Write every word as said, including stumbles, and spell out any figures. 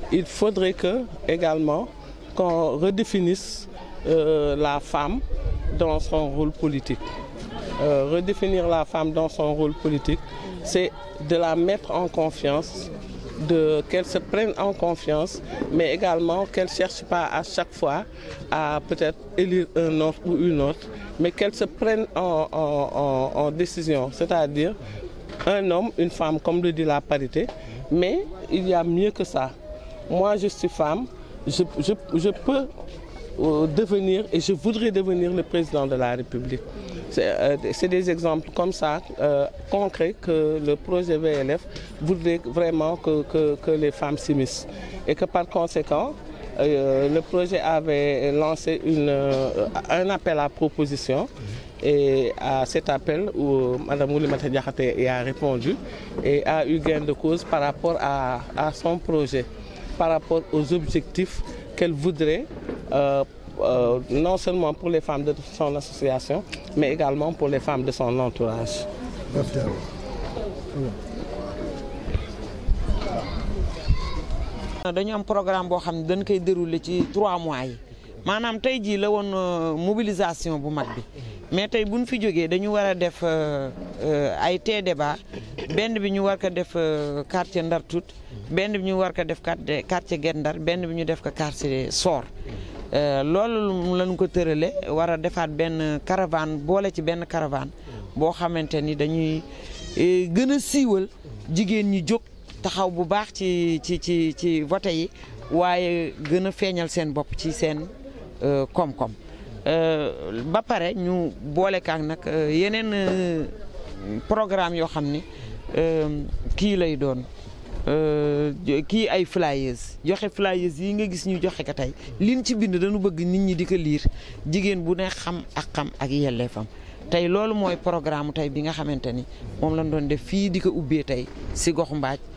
il faudrait que également qu'on redéfinisse euh, la femme dans son rôle politique. Euh, redéfinir la femme dans son rôle politique, c'est de la mettre en confiance, de qu'elle se prenne en confiance, mais également qu'elle ne cherche pas à chaque fois à peut-être élire un autre ou une autre, mais qu'elle se prenne en, en, en, en décision, c'est-à-dire un homme, une femme, comme le dit la parité, mais il y a mieux que ça. Moi, je suis femme, je, je, je peux euh, devenir et je voudrais devenir le président de la République. C'est euh, des exemples comme ça, euh, concrets, que le projet V L F voudrait vraiment que, que, que les femmes s'immiscent. Et que par conséquent, euh, le projet avait lancé une, euh, un appel à proposition. Et à cet appel, où Mme Oulimata Diakhaté a répondu et a eu gain de cause par rapport à, à son projet, par rapport aux objectifs qu'elle voudrait, euh, euh, non seulement pour les femmes de son association, mais également pour les femmes de son entourage. dañu am programme boo xam ne dañ koy dérouler ci trois mois yi maanaam tey jii la woon mobilisation bu mag bi mais tey bu ñu fi jógee dañu war a def ay té débat benn bi ñu war ko def quartier Ndar Tout benn bi ñu war ko def quartier Guet Ndar benn bi ñu def ko quartier Sor loolu lañu ko tërale war a defaat benn caravane boole ci benn caravane boo xamante ni dañuy gën a siiwal jigéen ñi jóg taxaw bu baax ci ci ci ci vote yi waaye gën a feeñal seen bopp ci seen koom-koom ba pare ñu boole kaak nag yeneen programme yoo xam ni kii lay doon kii ay flyers joxe flyers yi nga gis ñu joxe ko tey liñ ci bind dañu bëgg nit ñi di ko liir jigéen bu ne xam ak xam ak yelleefam tey loolu mooy programme tey bi nga xamante ni moom lañ doon def fii di ko ubbee tey si goxu Mbaaj